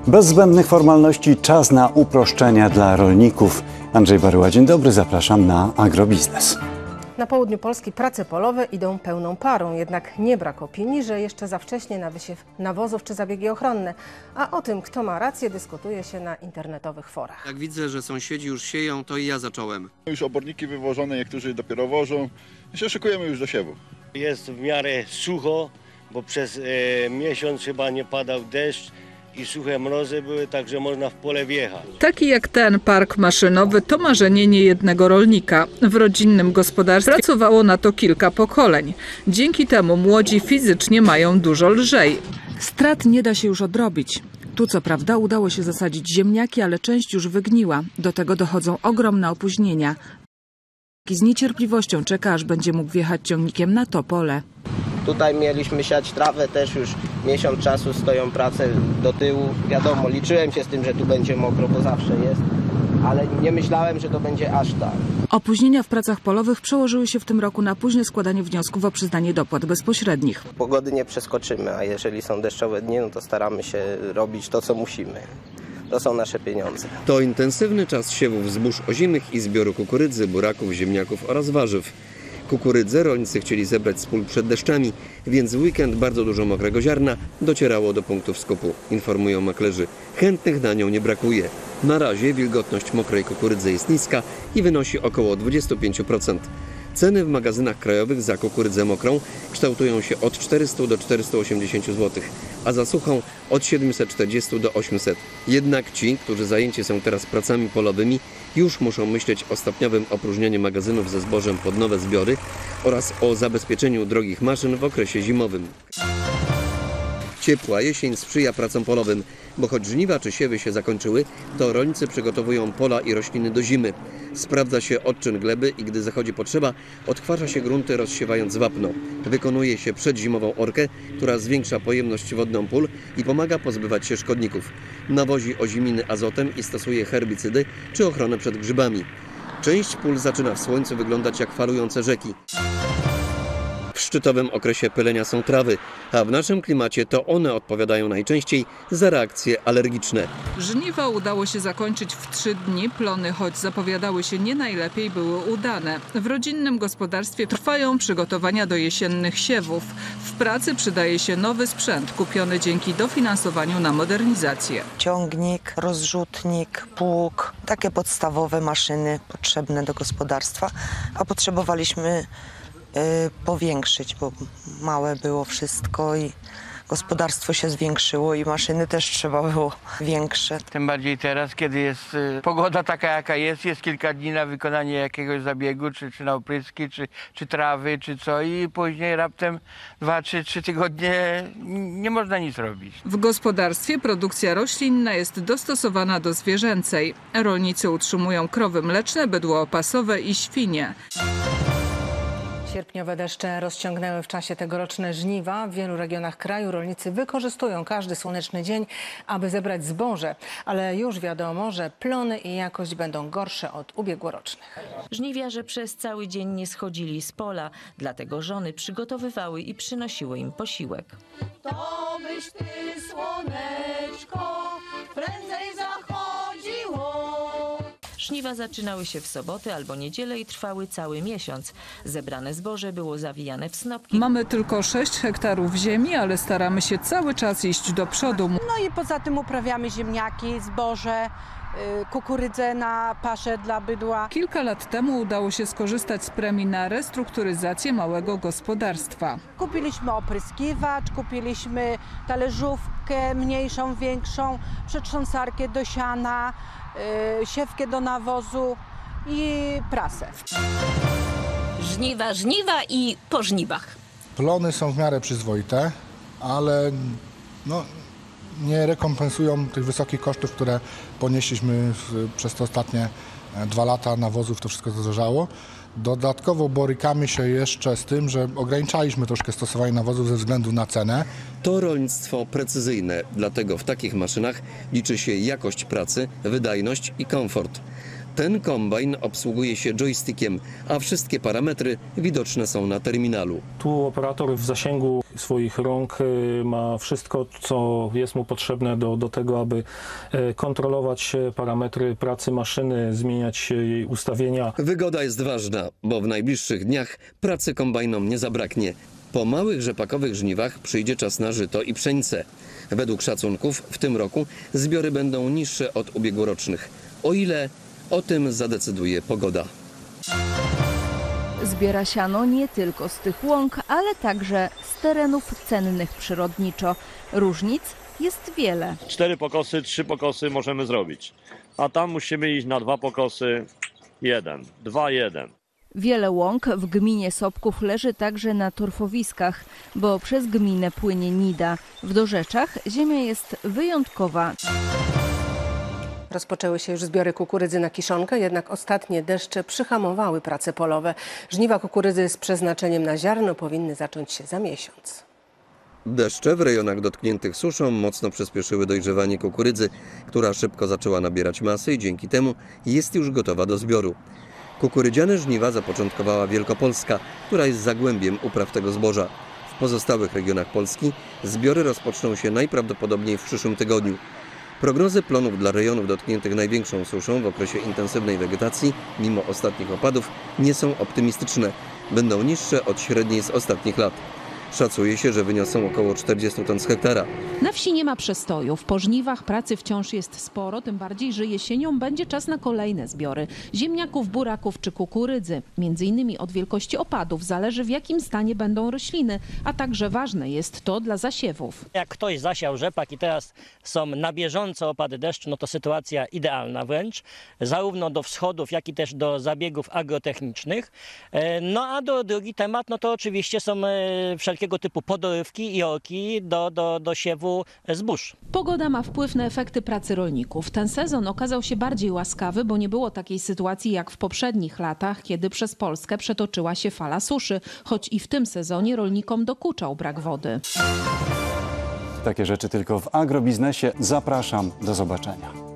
Bez zbędnych formalności czas na uproszczenia dla rolników. Andrzej Baryła, dzień dobry, zapraszam na Agrobiznes. Na południu Polski prace polowe idą pełną parą, jednak nie brak opinii, że jeszcze za wcześnie na wysiew nawozów czy zabiegi ochronne. A o tym, kto ma rację, dyskutuje się na internetowych forach. Jak widzę, że sąsiedzi już sieją, to i ja zacząłem. Już oborniki wywożone, niektórzy dopiero wożą i się szykujemy już do siewu. Jest w miarę sucho, bo przez miesiąc chyba nie padał deszcz i suche mrozy były, także można w pole wjechać. Taki jak ten park maszynowy to marzenie niejednego rolnika. W rodzinnym gospodarstwie pracowało na to kilka pokoleń. Dzięki temu młodzi fizycznie mają dużo lżej. Strat nie da się już odrobić. Tu co prawda udało się zasadzić ziemniaki, ale część już wygniła. Do tego dochodzą ogromne opóźnienia. Z niecierpliwością czeka, aż będzie mógł wjechać ciągnikiem na to pole. Tutaj mieliśmy siać trawę, też już miesiąc czasu stoją prace do tyłu. Wiadomo, liczyłem się z tym, że tu będzie mokro, bo zawsze jest, ale nie myślałem, że to będzie aż tak. Opóźnienia w pracach polowych przełożyły się w tym roku na późne składanie wniosków o przyznanie dopłat bezpośrednich. Pogody nie przeskoczymy, a jeżeli są deszczowe dni, no to staramy się robić to, co musimy. To są nasze pieniądze. To intensywny czas siewów zbóż ozimych i zbioru kukurydzy, buraków, ziemniaków oraz warzyw. Kukurydzę rolnicy chcieli zebrać z pól przed deszczami, więc w weekend bardzo dużo mokrego ziarna docierało do punktów skupu, informują maklerzy. Chętnych na nią nie brakuje. Na razie wilgotność mokrej kukurydzy jest niska i wynosi około 25%. Ceny w magazynach krajowych za kukurydzę mokrą kształtują się od 400 do 480 zł, a za suchą od 740 do 800. Jednak ci, którzy zajęci są teraz pracami polowymi, już muszą myśleć o stopniowym opróżnianiu magazynów ze zbożem pod nowe zbiory oraz o zabezpieczeniu drogich maszyn w okresie zimowym. Ciepła jesień sprzyja pracom polowym, bo choć żniwa czy siewy się zakończyły, to rolnicy przygotowują pola i rośliny do zimy. Sprawdza się odczyn gleby i gdy zachodzi potrzeba, odtwarza się grunty rozsiewając wapno. Wykonuje się przedzimową orkę, która zwiększa pojemność wodną pól i pomaga pozbywać się szkodników. Nawozi oziminy azotem i stosuje herbicydy czy ochronę przed grzybami. Część pól zaczyna w słońcu wyglądać jak falujące rzeki. W szczytowym okresie pylenia są trawy, a w naszym klimacie to one odpowiadają najczęściej za reakcje alergiczne. Żniwa udało się zakończyć w 3 dni. Plony, choć zapowiadały się nie najlepiej, były udane. W rodzinnym gospodarstwie trwają przygotowania do jesiennych siewów. W pracy przydaje się nowy sprzęt kupiony dzięki dofinansowaniu na modernizację. Ciągnik, rozrzutnik, pług, takie podstawowe maszyny potrzebne do gospodarstwa, a potrzebowaliśmy powiększyć, bo małe było wszystko i gospodarstwo się zwiększyło i maszyny też trzeba było większe. Tym bardziej teraz, kiedy jest pogoda taka jaka jest kilka dni na wykonanie jakiegoś zabiegu, czy na opryski, czy trawy, czy co i później raptem 2-3 tygodnie nie można nic robić. W gospodarstwie produkcja roślinna jest dostosowana do zwierzęcej. Rolnicy utrzymują krowy mleczne, bydło opasowe i świnie. Sierpniowe deszcze rozciągnęły w czasie tegoroczne żniwa. W wielu regionach kraju rolnicy wykorzystują każdy słoneczny dzień, aby zebrać zboże. Ale już wiadomo, że plony i jakość będą gorsze od ubiegłorocznych. Żniwiarze przez cały dzień nie schodzili z pola, dlatego żony przygotowywały i przynosiły im posiłek. To byś ty, słoneczko, prędzej zachodziło. Żniwa zaczynały się w sobotę albo niedzielę i trwały cały miesiąc. Zebrane zboże było zawijane w snopki. Mamy tylko 6 hektarów ziemi, ale staramy się cały czas iść do przodu. No i poza tym uprawiamy ziemniaki, zboże, kukurydzę na paszę dla bydła. Kilka lat temu udało się skorzystać z premii na restrukturyzację małego gospodarstwa. Kupiliśmy opryskiwacz, kupiliśmy talerzówkę mniejszą, większą, przetrząsarkę do siana, siewkę do nawozu i prasę. Żniwa i po żniwach. Plony są w miarę przyzwoite, ale nie rekompensują tych wysokich kosztów, które ponieśliśmy przez te ostatnie 2 lata nawozów, to wszystko zdrożało. Dodatkowo borykamy się jeszcze z tym, że ograniczaliśmy troszkę stosowanie nawozów ze względu na cenę. To rolnictwo precyzyjne, dlatego w takich maszynach liczy się jakość pracy, wydajność i komfort. Ten kombajn obsługuje się joystickiem, a wszystkie parametry widoczne są na terminalu. Tu operator w zasięgu swoich rąk ma wszystko, co jest mu potrzebne do tego, aby kontrolować parametry pracy maszyny, zmieniać jej ustawienia. Wygoda jest ważna, bo w najbliższych dniach pracy kombajnom nie zabraknie. Po małych rzepakowych żniwach przyjdzie czas na żyto i pszenicę. Według szacunków w tym roku zbiory będą niższe od ubiegłorocznych. O ile? O tym zadecyduje pogoda. Zbiera siano nie tylko z tych łąk, ale także z terenów cennych przyrodniczo. Różnic jest wiele. 4 pokosy, 3 pokosy możemy zrobić, a tam musimy iść na 2 pokosy, 1, 2, 1. Wiele łąk w gminie Sobków leży także na torfowiskach, bo przez gminę płynie Nida. W dorzeczach ziemia jest wyjątkowa. Rozpoczęły się już zbiory kukurydzy na kiszonkę, jednak ostatnie deszcze przyhamowały prace polowe. Żniwa kukurydzy z przeznaczeniem na ziarno powinny zacząć się za miesiąc. Deszcze w rejonach dotkniętych suszą mocno przyspieszyły dojrzewanie kukurydzy, która szybko zaczęła nabierać masy i dzięki temu jest już gotowa do zbioru. Kukurydziane żniwa zapoczątkowała Wielkopolska, która jest zagłębiem upraw tego zboża. W pozostałych regionach Polski zbiory rozpoczną się najprawdopodobniej w przyszłym tygodniu. Prognozy plonów dla rejonów dotkniętych największą suszą w okresie intensywnej wegetacji, mimo ostatnich opadów, nie są optymistyczne. Będą niższe od średniej z ostatnich lat. Szacuje się, że wyniosą około 40 ton z hektara. Na wsi nie ma przestojów. Po żniwach pracy wciąż jest sporo, tym bardziej, że jesienią będzie czas na kolejne zbiory ziemniaków, buraków czy kukurydzy. Między innymi od wielkości opadów zależy, w jakim stanie będą rośliny, a także ważne jest to dla zasiewów. Jak ktoś zasiał rzepak i teraz są na bieżąco opady deszczu, no to sytuacja idealna wręcz, zarówno do wschodów, jak i też do zabiegów agrotechnicznych. No a drugi temat, no to oczywiście są wszelkiego typu podorywki i orki do siewu zbóż. Pogoda ma wpływ na efekty pracy rolników. Ten sezon okazał się bardziej łaskawy, bo nie było takiej sytuacji jak w poprzednich latach, kiedy przez Polskę przetoczyła się fala suszy, choć i w tym sezonie rolnikom dokuczał brak wody. Takie rzeczy tylko w agrobiznesie. Zapraszam, do zobaczenia.